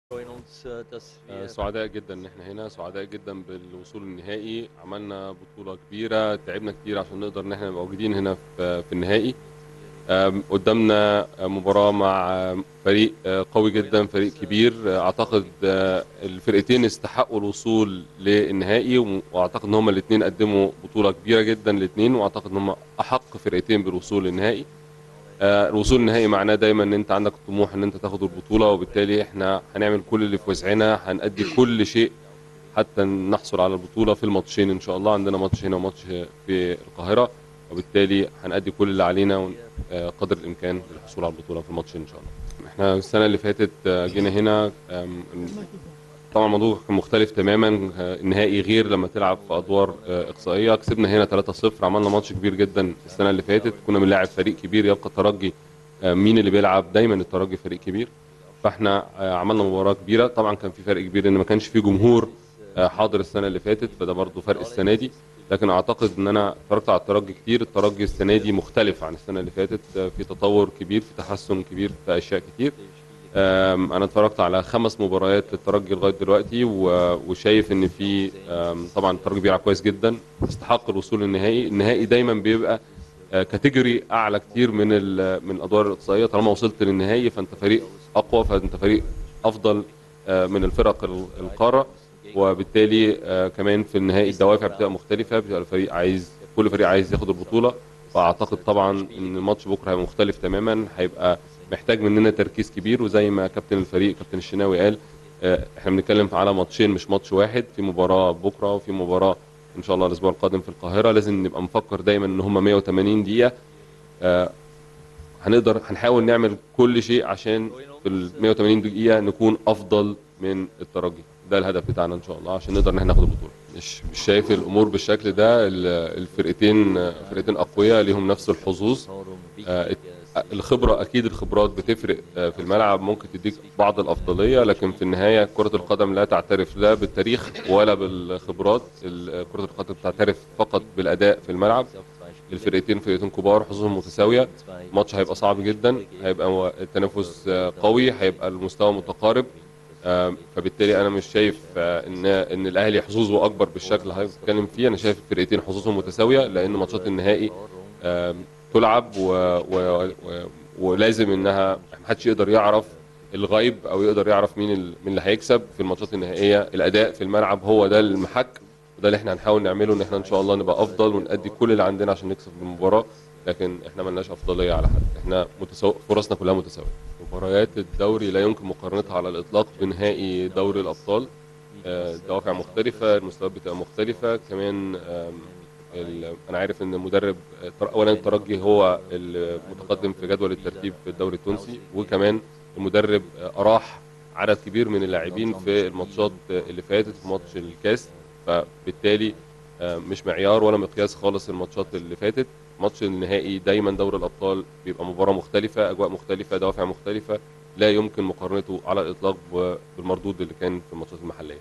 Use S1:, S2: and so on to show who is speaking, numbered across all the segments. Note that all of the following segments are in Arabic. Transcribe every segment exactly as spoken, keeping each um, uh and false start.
S1: آه، سعداء جدا ان احنا هنا، سعداء جدا بالوصول النهائي. عملنا بطولة كبيرة، تعبنا كتير عشان نقدر ان احنا نبقى موجودين هنا في في النهائي. آم، قدامنا مباراة مع آم، فريق آه، قوي جدا، فريق كبير. آه، اعتقد آه، الفرقتين استحقوا الوصول للنهائي، و- واعتقد ان هما الاثنين قدموا بطولة كبيرة جدا الاثنين، واعتقد ان هما احق فرقتين بالوصول للنهائي. آه، الوصول النهائي معناه دايما ان انت عندك طموح ان انت تاخد البطوله، وبالتالي احنا هنعمل كل اللي في وسعنا، هنأدي كل شيء حتى نحصل على البطوله في الماتشين. ان شاء الله عندنا ماتش هنا وماتش في القاهره، وبالتالي هنأدي كل اللي علينا ون- آه، قدر الامكان للحصول على البطوله في الماتشين ان شاء الله. احنا السنه اللي فاتت آه، جينا هنا. آم، طبعا الموضوع كان مختلف تماما. آه، النهائي غير لما تلعب في ادوار آه، اقصائيه. كسبنا هنا ثلاثة صفر، عملنا ماتش كبير جدا. السنه اللي فاتت كنا بنلاعب فريق كبير، يبقى الترجي آه، مين اللي بيلعب؟ دايما الترجي فريق كبير. فاحنا آه، عملنا مباراه كبيره. طبعا كان في فرق كبير ان ما كانش في جمهور آه، حاضر السنه اللي فاتت، فده برضو فرق السنه دي. لكن اعتقد ان انا اتفرجت على الترجي كتير. الترجي السنه دي مختلف عن السنه اللي فاتت، آه، في تطور كبير، في تحسن كبير في اشياء كتير. أم، انا اتفرجت على خمس مباريات للترجي لغايه دلوقتي، و- وشايف ان في أم، طبعا الترجي بيلعب كويس جدا، استحق الوصول للنهائي. النهائي دايما بيبقى آه، كاتيجوري اعلى كتير من ال- من الادوار الاقصائيه. طالما وصلت للنهائي فانت فريق اقوى، فانت فريق افضل آه، من الفرق ال- القاره. وبالتالي آه، كمان في النهائي الدوافع بتبقى مختلفه، بيبقى الفريق عايز، كل فريق عايز ياخد البطوله. فاعتقد طبعا ان الماتش بكره هيبقى مختلف تماما، هيبقى محتاج مننا تركيز كبير. وزي ما كابتن الفريق كابتن الشناوي قال، آه، احنا بنتكلم على ماتشين مش ماتش واحد. في مباراه بكره وفي مباراه ان شاء الله الاسبوع القادم في القاهره. لازم نبقى مفكر دايما ان هم مية وتمانين دقيقه. آه، هنقدر هنحاول نعمل كل شيء عشان في ال مية وتمانين دقيقه نكون افضل من الترجي. ده الهدف بتاعنا ان شاء الله عشان نقدر ان احنا ناخد البطوله. مش مش شايف الامور بالشكل ده. ال- الفرقتين آه، فرقتين اقوياء ليهم نفس الحظوظ. آه، الخبرة أكيد، الخبرات بتفرق آه، في الملعب، ممكن تديك بعض الأفضلية. لكن في النهاية كرة القدم لا تعترف لا بالتاريخ ولا بالخبرات. ال- كرة القدم تعترف فقط بالأداء في الملعب. الفرقتين فرقتين كبار، حظوظهم متساوية. الماتش هيبقى صعب جدا، هيبقى مو- التنافس آه، قوي، هيبقى المستوى متقارب. آه، فبالتالي انا مش شايف آه، ان ان الاهلي حظوظه اكبر بالشكل اللي حضرتك بتتكلم فيه. انا شايف الفرقتين حظوظهم متساويه، لان ماتشات النهائي آم، تلعب و... و... و... ولازم انها محدش يقدر يعرف الغيب، او يقدر يعرف مين ال... مين اللي هيكسب في الماتشات النهائيه. الاداء في الملعب هو ده المحك، وده اللي احنا هنحاول نعمله، ان احنا ان شاء الله نبقى افضل ونأدي كل اللي عندنا عشان نكسب المباراه. لكن احنا ملناش افضليه على حد، احنا متساو... فرصنا كلها متساويه. مباريات الدوري لا يمكن مقارنتها على الاطلاق بنهائي دوري الابطال. آه، الدوافع مختلفه، المستويات بتبقى مختلفه كمان. آم، ال- انا عارف ان المدرب آه، اولا الترجي هو المتقدم في جدول الترتيب في الدوري التونسي، وكمان المدرب آه، اراح عدد كبير من اللاعبين في الماتشات آه، اللي فاتت في ماتش الكاس. فبالتالي آه، مش معيار ولا مقياس خالص الماتشات اللي فاتت. ماتش النهائي دايما دوري الابطال بيبقى مباراه مختلفه، اجواء مختلفه، دوافع مختلفه. لا يمكن مقارنته على الاطلاق ب- بالمردود اللي كان في الماتشات المحليه.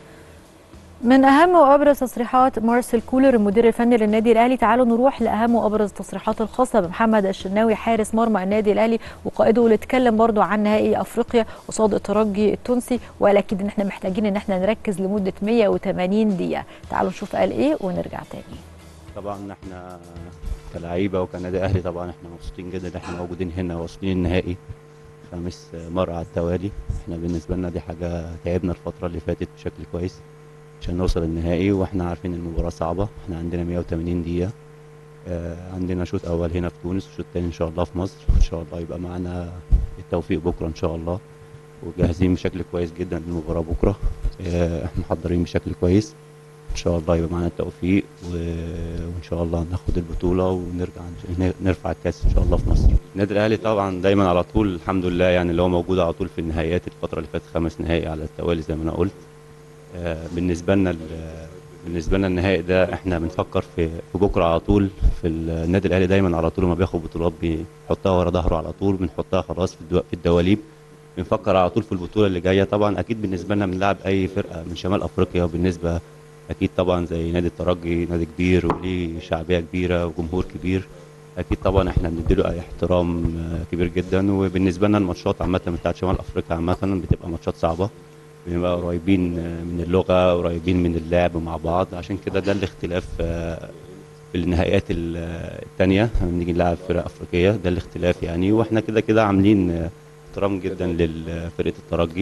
S2: من اهم وابرز تصريحات مارسيل كولر المدير الفني للنادي الاهلي، تعالوا نروح لاهم وابرز التصريحات الخاصه بمحمد الشناوي حارس مرمى النادي الاهلي وقائده، واللي اتكلم برضو عن نهائي افريقيا قصاد الترجي التونسي، وقال اكيد ان احنا محتاجين ان احنا نركز لمده مية وتمانين دقيقه. تعالوا نشوف قال ايه ونرجع تاني.
S3: طبعا احنا كلاعيبه وكنادي اهلي طبعا احنا مبسوطين جدا ان احنا موجودين هنا واصلين النهائي خامس مره على التوالي. احنا بالنسبه لنا دي حاجه، تعبنا الفتره اللي فاتت بشكل كويس عشان نوصل النهائي، واحنا عارفين المباراه صعبه. احنا عندنا مية وتمانين دقيقه. اه عندنا شوط اول هنا في تونس وشوط تاني ان شاء الله في مصر. ان شاء الله يبقى معانا التوفيق بكره ان شاء الله، وجاهزين بشكل كويس جدا للمباراه بكره. اه احنا محضرين بشكل كويس. ان شاء الله يبقى معانا التوفيق و... وان شاء الله ناخد البطوله ونرجع ن- نرفع الكاس ان شاء الله في مصر. النادي الاهلي طبعا دايما على طول الحمد لله، يعني اللي هو موجود على طول في النهائيات. الفتره اللي فاتت خمس نهائي على التوالي زي ما انا قلت. آه، بالنسبه لنا ال- بالنسبه لنا النهائي ده احنا بنفكر في في بكره على طول. في النادي الاهلي دايما على طول لما بياخد بطولات بيحطها ورا ظهره على طول، بنحطها خلاص في الدو- في الدواليب. بنفكر على طول في البطوله اللي جايه. طبعا اكيد بالنسبه لنا بنلعب اي فرقه من شمال افريقيا، وبالنسبه اكيد طبعا زي نادي الترجي نادي كبير وليه شعبيه كبيره وجمهور كبير. اكيد طبعا احنا بنديله اي احترام آه، كبير جدا. وبالنسبه لنا الماتشات عامه بتاعت شمال افريقيا عامه بتبقى ماتشات صعبه، بنبقى قريبين آه، من اللغه، قريبين من اللعب مع بعض. عشان كده ده الاختلاف آه، في النهائيات ال- آه، التانية لما بنيجي نلعب فرق افريقيه، ده الاختلاف يعني. واحنا كده كده عاملين آه، احترام جدا لفرقه الترجي،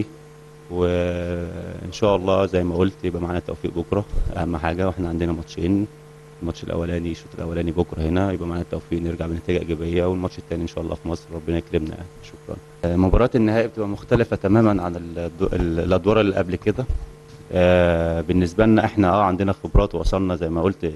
S3: وان شاء الله زي ما قلت يبقى معانا توفيق بكره اهم حاجه. واحنا عندنا ماتشين، الماتش الاولاني الشوط الاولاني بكره هنا، يبقى معانا التوفيق نرجع بنتيجه ايجابيه، والماتش الثاني ان شاء الله في مصر ربنا يكرمنا يعني. شكرا. آه، مباراه النهائي بتبقى مختلفه تماما عن الدو- ال- الادوار اللي قبل كده. آه، بالنسبه لنا احنا اه عندنا خبرات، وصلنا زي ما قلت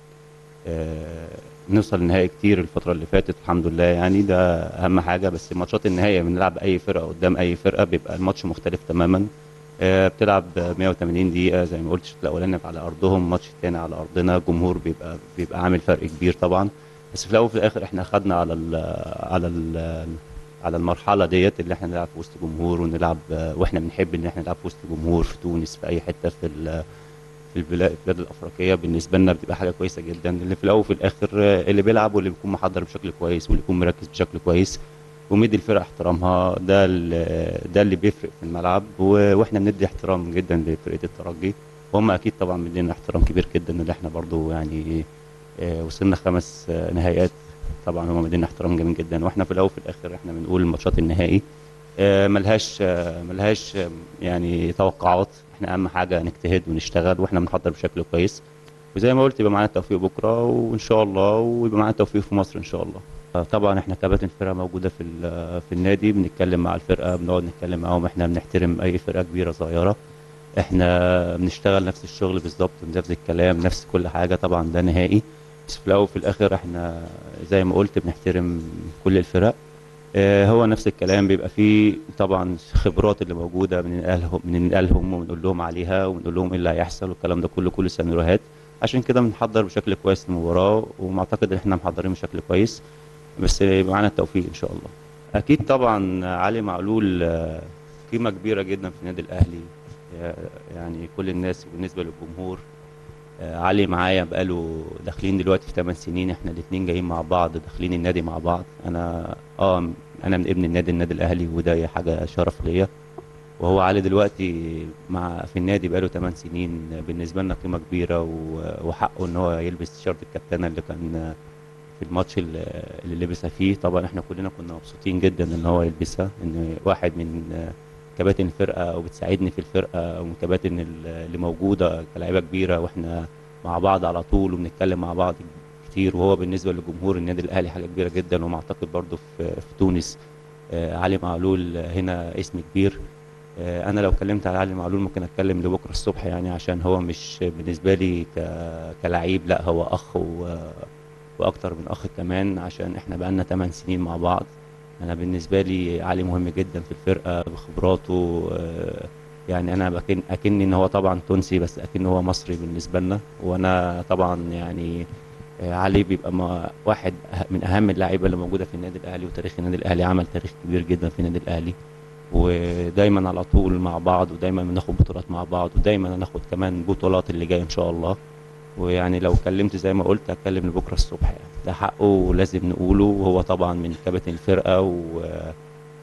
S3: آه، نوصل النهائي كتير الفتره اللي فاتت الحمد لله يعني، ده اهم حاجه. بس ماتشات النهائي بنلعب اي فرقه قدام اي فرقه بيبقى الماتش مختلف تماما. آه، بتلعب مية وتمانين دقيقة زي ما قلت، الشوط الأولاني على أرضهم، الماتش التاني على أرضنا، جمهور بيبقى بيبقى عامل فرق كبير طبعا. بس في الأول وفي الآخر إحنا خدنا على ال على ال على المرحلة ديت اللي إحنا نلعب في وسط جمهور، ونلعب آه، وإحنا بنحب إن إحنا نلعب في وسط جمهور في تونس في أي حتة في ال- في البلاد البلاد الأفريقية. بالنسبة لنا بتبقى حاجة كويسة جدا، اللي في الأول وفي الآخر آه، اللي بيلعب واللي بيكون محضر بشكل كويس واللي يكون مركز بشكل كويس ومدي الفرقة احترامها، ده ال- ده اللي بيفرق في الملعب. و- واحنا بندي احترام جدا لفرقة الترجي، وهم اكيد طبعا مدينا احترام كبير جدا، ان احنا برضو يعني آه، وصلنا خمس آه، نهائيات. طبعا هم مدينا احترام جميل جدا. واحنا في الاول وفي الاخر احنا بنقول ماتشات النهائي آه، ملهاش آه، ملهاش آه، يعني توقعات. احنا اهم حاجة نجتهد ونشتغل، واحنا بنحضر بشكل كويس. وزي ما قلت يبقى معانا التوفيق بكرة وان شاء الله، ويبقى معانا التوفيق في مصر ان شاء الله. آه، طبعا احنا كباتن فرقه موجوده في ال- في النادي، بنتكلم مع الفرقه، بنقعد نتكلم معاهم. احنا بنحترم اي فرقه كبيره صغيره، احنا بنشتغل نفس الشغل بالظبط، نفس الكلام، نفس كل حاجه. طبعا ده نهائي، بس في الاول وفي الاخر احنا زي ما قلت بنحترم كل الفرق. آه، هو نفس الكلام، بيبقى فيه طبعا خبرات اللي موجوده بننقلهم بننقلهم وبنقول لهم عليها، وبنقول لهم ايه اللي هيحصل والكلام ده كله، كل سيناريوهات. عشان كده بنحضر بشكل كويس للمباراه، ومعتقد ان احنا محضرين بشكل كويس، بس يبقى معانا التوفيق ان شاء الله. اكيد طبعا علي معلول آه، قيمه كبيره جدا في النادي الاهلي. آه، يعني كل الناس بالنسبه للجمهور. آه، علي معايا بقاله داخلين دلوقتي في ثمان سنين، احنا الاثنين جايين مع بعض داخلين النادي مع بعض. انا اه انا من ابن النادي النادي الاهلي، وده حاجه شرف ليا. وهو علي دلوقتي مع في النادي بقاله ثمان سنين، بالنسبه لنا قيمه كبيره، و- وحقه ان هو يلبس تيشيرت الكابتنه اللي كان في الماتش اللي اللي لبسها فيه. طبعا احنا كلنا كنا مبسوطين جدا ان هو يلبسها، ان واحد من آه، كباتن الفرقه او بتساعدني في الفرقه، او من كباتن ال- اللي موجوده كلاعيبه كبيره، واحنا مع بعض على طول وبنتكلم مع بعض كتير. وهو بالنسبه لجمهور النادي الاهلي حاجه كبيره جدا. ومعتقد برضه في في تونس آه، علي معلول هنا اسم كبير. آه، انا لو اتكلمت على علي معلول ممكن اتكلم لبكره الصبح يعني، عشان هو مش بالنسبه لي ك- كلاعب، لا هو اخ و واكتر من اخ كمان، عشان احنا بقالنا ثمان سنين مع بعض. انا بالنسبه لي علي مهم جدا في الفرقه بخبراته. آه، يعني انا بكن اكني ان هو طبعا تونسي، بس اكن هو مصري بالنسبه لنا. وانا طبعا يعني آه، علي بيبقى ما واحد أه- من اهم اللاعيبه اللي موجوده في النادي الاهلي، وتاريخ النادي الاهلي، عمل تاريخ كبير جدا في النادي الاهلي. ودايما على طول مع بعض، ودايما بناخد بطولات مع بعض، ودايما هناخد كمان بطولات اللي جايه ان شاء الله. ويعني لو اتكلمت زي ما قلت هتكلم لبكره الصبح يعني، ده حقه ولازم نقوله. وهو طبعا من كباتن الفرقه، ويعني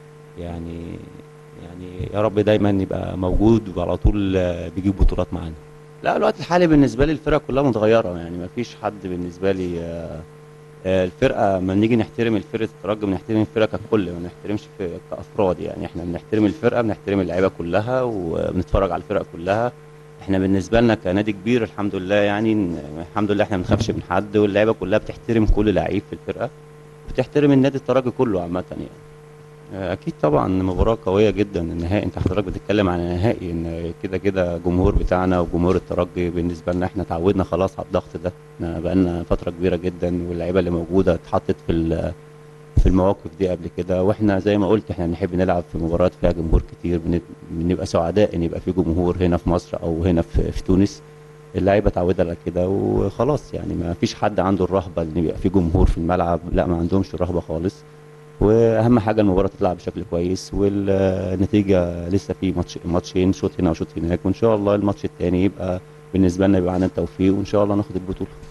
S3: يعني يا رب دايما يبقى موجود وعلى طول آه، بيجيب بطولات معانا. لا الوقت الحالي بالنسبه لي الفرقه كلها متغيره يعني، ما فيش حد بالنسبه لي آه، آه، الفرقه لما نيجي نحترم الفرقه الترجي بنحترم الفرقه ككل، ما بنحترمش في كافراد يعني. احنا بنحترم الفرقه، بنحترم اللعيبه كلها، وبنتفرج على الفرقه كلها. احنا بالنسبه لنا كنادي كبير الحمد لله يعني، إن- الحمد لله احنا ما بنخافش من حد، واللعيبه كلها بتحترم كل لعيب في الفرقه، بتحترم النادي الترجي كله عامه يعني. اكيد طبعا مباراه قويه جدا النهائي. انت حضرتك بتتكلم عن النهائي، ان كده كده الجمهور بتاعنا وجمهور الترجي بالنسبه لنا احنا اتعودنا خلاص على الضغط ده. احنا بقالنا فتره كبيره جدا، واللعيبه اللي موجوده اتحطت في ال- في المواقف دي قبل كده. واحنا زي ما قلت احنا بنحب نلعب في مباريات فيها جمهور كتير، بن- بنبقى سعداء ان يبقى في جمهور هنا في مصر او هنا في, في تونس. اللعيبه اتعودت على كده وخلاص يعني، ما فيش حد عنده الرهبه ان يبقى في جمهور في الملعب، لا ما عندهمش الرهبه خالص. واهم حاجه المباراه تلعب بشكل كويس، والنتيجه لسه في ماتش ماتشين، شوط هنا وشوط هناك، وان شاء الله الماتش الثاني يبقى بالنسبه لنا يبقى عندنا التوفيق، وان شاء الله ناخد البطوله.